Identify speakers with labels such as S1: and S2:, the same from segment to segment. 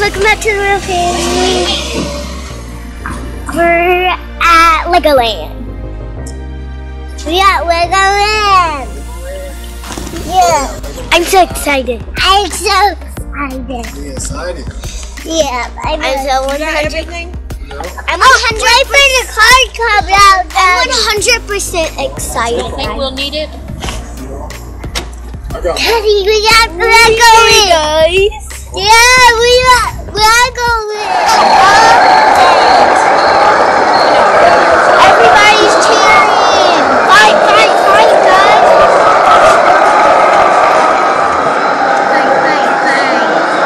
S1: welcome back to the family. We're at Legoland. We at Legoland. Yeah. I'm so excited. I'm so excited.
S2: You excited?
S1: Yeah, I'm so 100%.
S2: No.
S1: I'm 100% for the card club out. I'm 100% excited.
S3: You think we'll need it?
S1: Daddy, we got Legoland. Guys. Yeah, we got Legoland. Everybody's cheering. Fight, fight, fight, guys. Fight, fight, fight.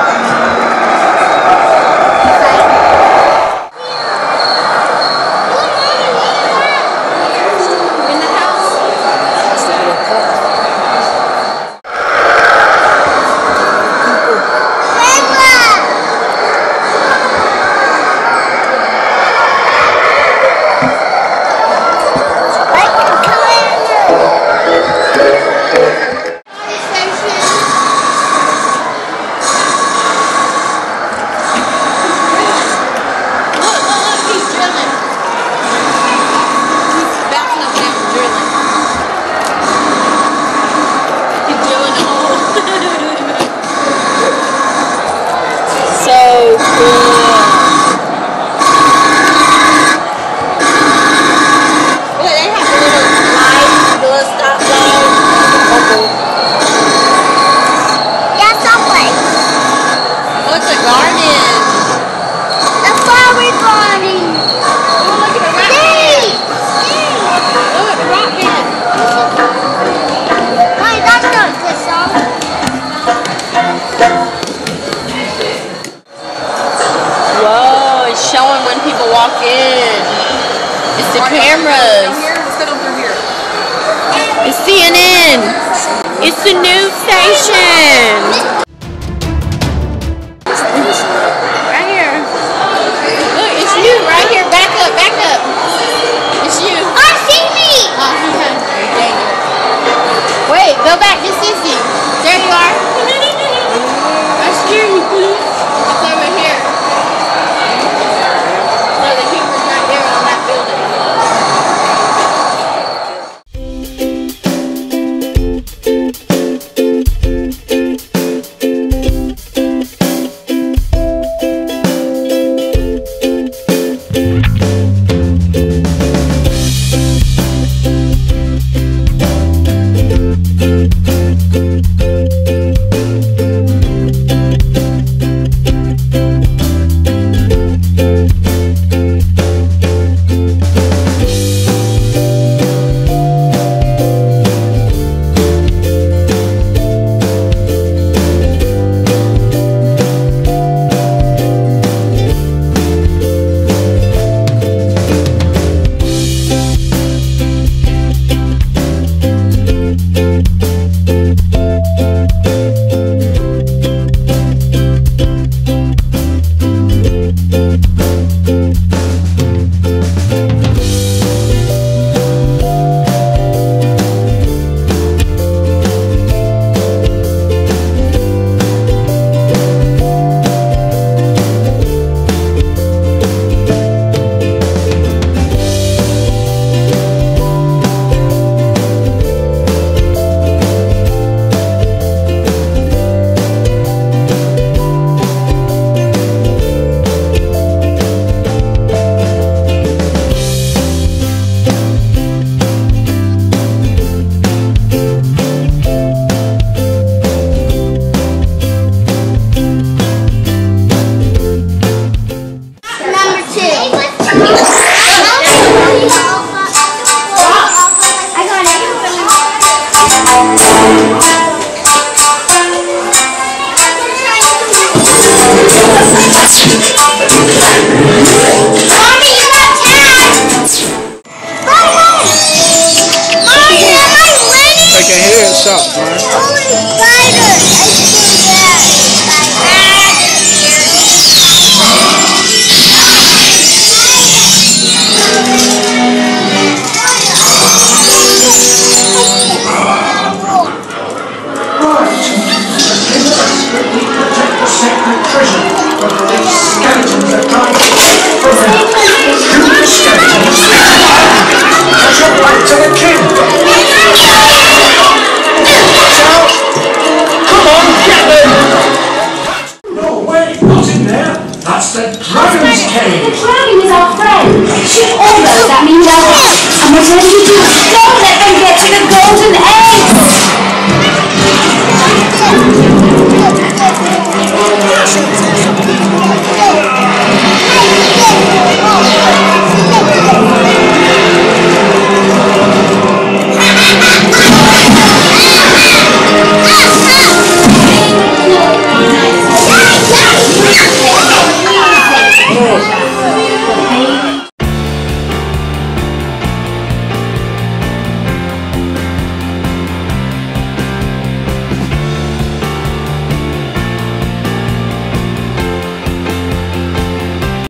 S3: In the house? Showing when people walk in. It's the cameras. It's CNN. It's the news station. Right here. Look, it's you right here. Back up, back up. It's you.
S1: Oh, see me.
S3: Oh, he has Daniel. Wait, go back to Sissy. There you are. That's you. It's over here.
S2: you just don't let them get to the golden